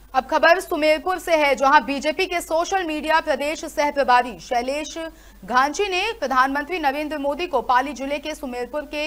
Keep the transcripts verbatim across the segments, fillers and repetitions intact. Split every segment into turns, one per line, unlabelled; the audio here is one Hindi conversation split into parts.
अब खबर सुमेरपुर से है, जहां बीजेपी के सोशल मीडिया प्रदेश सह प्रभारी शैलेश घांची ने प्रधानमंत्री नरेंद्र मोदी को पाली जिले के सुमेरपुर के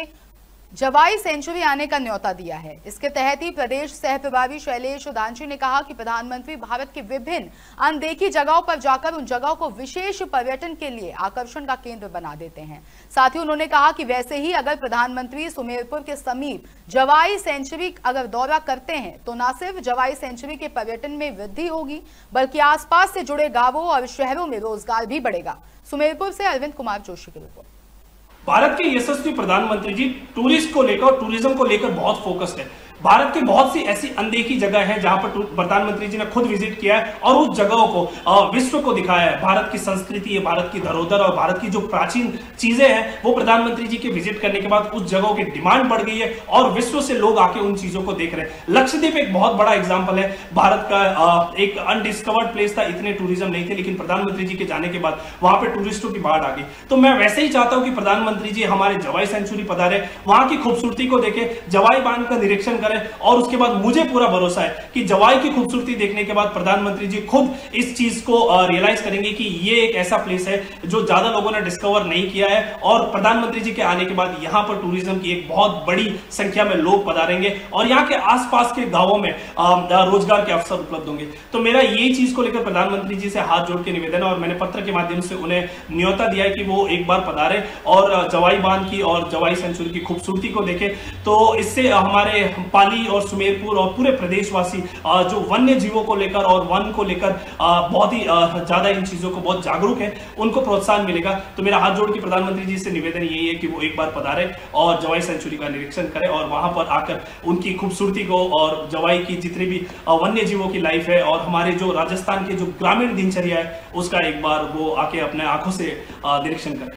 जवाई सेंचुरी आने का न्योता दिया है। इसके तहत ही प्रदेश सह प्रभारी शैलेश घांची ने कहा कि प्रधानमंत्री भारत की विभिन्न अनदेखी जगहों पर जाकर उन जगहों को विशेष पर्यटन के लिए आकर्षण का केंद्र बना देते हैं। साथ ही उन्होंने कहा कि वैसे ही अगर प्रधानमंत्री सुमेरपुर के समीप जवाई सेंचुरी अगर दौरा करते हैं तो न सिर्फ जवाई सेंचुरी के पर्यटन में वृद्धि होगी, बल्कि आसपास से जुड़े गांवों और शहरों में रोजगार भी बढ़ेगा। सुमेरपुर से अरविंद कुमार जोशी की रिपोर्ट।
भारत के यशस्वी प्रधानमंत्री जी टूरिस्ट को लेकर और टूरिज्म को लेकर बहुत फोकस्ड है। भारत की बहुत सी ऐसी अनदेखी जगह है जहां पर प्रधानमंत्री जी ने खुद विजिट किया है और उस जगहों को विश्व को दिखाया है। भारत की संस्कृति है, भारत की धरोहर और भारत की जो प्राचीन चीजें हैं वो प्रधानमंत्री जी के विजिट करने के बाद उस जगहों की डिमांड बढ़ गई है और विश्व से लोग आके उन चीजों को देख रहे हैं। लक्षद्वीप एक बहुत बड़ा एग्जाम्पल है। भारत का एक अनडिस्कवर्ड प्लेस था, इतने टूरिज्म नहीं थे, लेकिन प्रधानमंत्री जी के जाने के बाद वहां पर टूरिस्टों की बाढ़ आ गई। तो मैं वैसे ही चाहता हूं कि प्रधानमंत्री जी हमारे जवाई सेंचुरी पधारे, वहां की खूबसूरती को देखे, जवाई बांध का निरीक्षण करें और उसके बाद मुझे पूरा भरोसा है कि जवाई की खूबसूरती देखने के बाद प्रधानमंत्री जी खुद इस चीज को रियलाइज करेंगे कि ये एक ऐसा प्लेस है जो ज्यादा लोगों ने डिस्कवर नहीं किया है और प्रधानमंत्री जी के आने के बाद यहां पर टूरिज्म की एक बहुत बड़ी संख्या में लोग पधारेंगे और यहां के आसपास के गांवों में रोजगार के अवसर उपलब्ध होंगे। तो मेरा ये चीज को लेकर प्रधानमंत्री जी से हाथ जोड़ के निवेदन है और मैंने पत्र के माध्यम से उन्हें न्योता दिया है कि वो एक बार पधारे और जवाई बांध की और जवाई सेंचुरी की खूबसूरती को देखे। तो इससे हमारे पाली और सुमेरपुर और पूरे प्रदेशवासी जो वन्य जीवों को लेकर और वन को लेकर बहुत ही ज्यादा इन चीजों को बहुत जागरूक है, उनको प्रोत्साहन मिलेगा। तो मेरा हाथ जोड़ के प्रधानमंत्री जी से निवेदन यही है कि वो एक बार पधारे और जवाई सेंचुरी का निरीक्षण करें और वहां पर आकर उनकी खूबसूरती को और जवाई की जितनी भी वन्य जीवों की लाइफ है और हमारे जो राजस्थान के जो ग्रामीण दिनचर्या है उसका एक बार वो आके अपने आंखों से निरीक्षण करें।